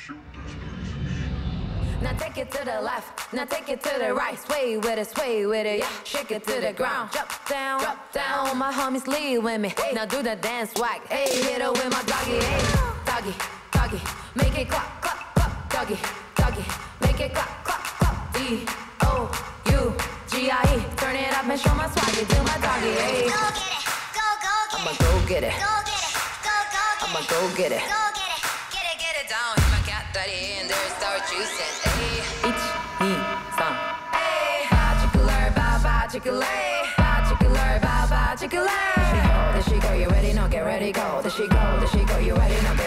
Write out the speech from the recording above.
Now take it to the left, now take it to the right. Sway with it, yeah. Shake it to the ground. Drop down. My homies lead with me. Now do the dance swag. Hey, hit it with my doggy. Hey, doggy, make it clap, clap, clap. Doggy, make it clap, clap, clap. D-O-U-G-I-E. Turn it up and show my swaggy to my doggy. Hey, go get it, I'ma go get it. I'ma go get it. Get it down. Hit my cat daddy and there start juicing. Hey, 1, 2, 3. Hey, particular, there she go, you ready, no, get ready, go. There she go, you ready, no,